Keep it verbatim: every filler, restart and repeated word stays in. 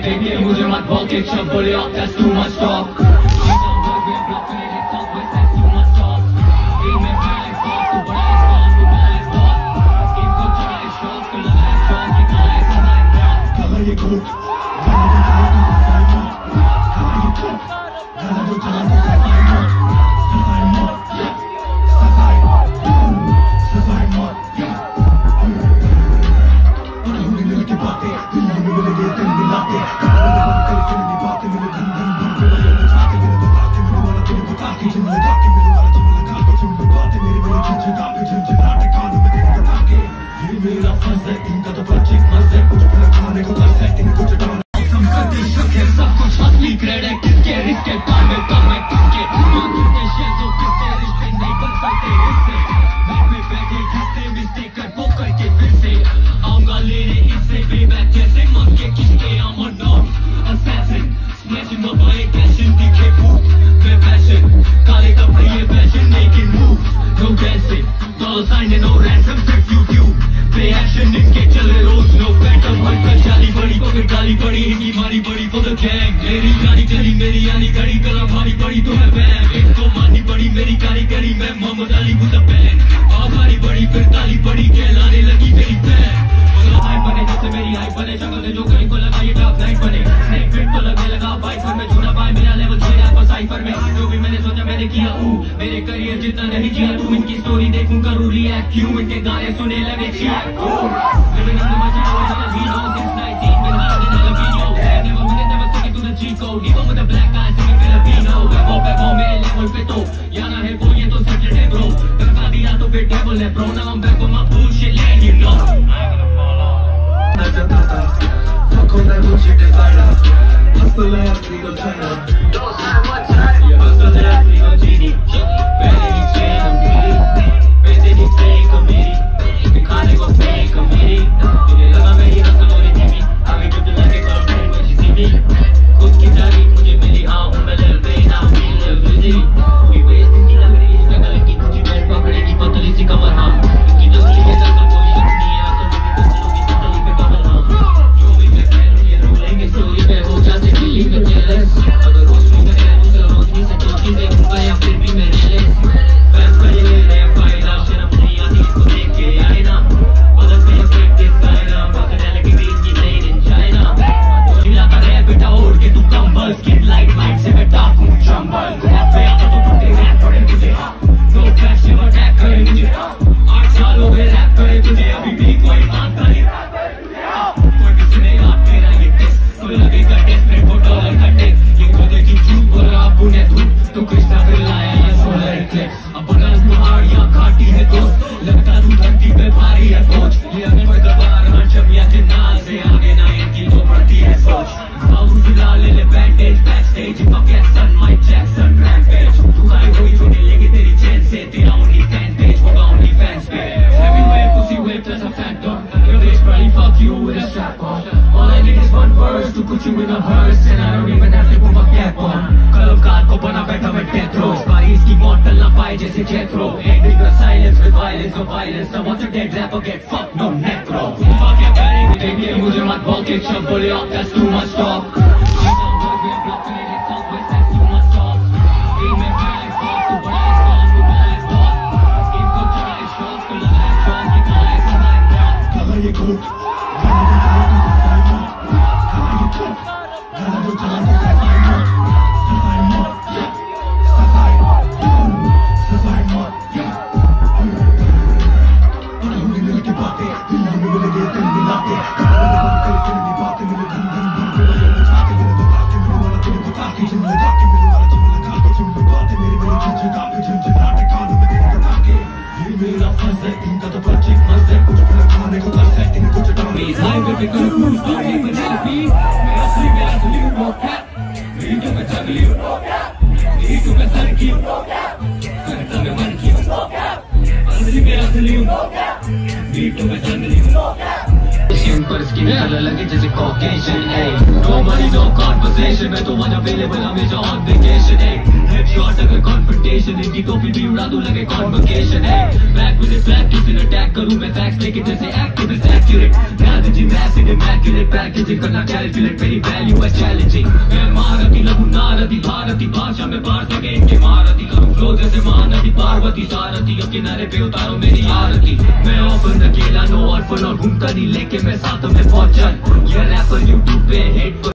Baby मुझे मत भौंक एक शब्द बोले off that's too much talk मेरे करियर जितना नहीं जिया तू इनकी स्टोरी देखूं करूं रिएक्ट क्यों इनके गाने सुने लगे chat living on the margin of the Latino since nineteen been hard in Filipino never minute never sticking to the G code even with the black guys singing Filipino back home back home मेरे level पे तो याना है वो ये तो settled है bro करवा दिया तो फिर devil है bro now I'm back on my bullshit land you know fuck all that bullshit designer hustle ass legal China don't say what time you hustle ass legal genie मुझे मत भौंक एक शब्द बोले off that's too much talk पर skin colour लगे जैसे Caucasian Nobody no conversation मैं तो unavailable हमेशा on vacation हेडशॉट अगर कॉन्फ्रंटेशन, इनकी टोपी भी उड़ा दूं लगे कॉन्वोकेशन है। बैक विद बैक किसी ने अटैक करूं मैं फैक्स लेके जैसे activist accurate, messaging massive immaculate packaging करना कैलकुलेट, मेरी वैल्यू है चैलेंजिंग। मैं महारथी लघु नारदी भारती भाषा में पार सके इनके महारथी, करूं फ्लो जैसे महानदी पार्वती सारथी, अब किनारे पे उतारो मेरी आरती। मैं ऑफर अकेला नो ऑर्फन और घूमता नहीं लेके मैं साथ में पहुंचन, ये रैपर यूट्यूब पे हेट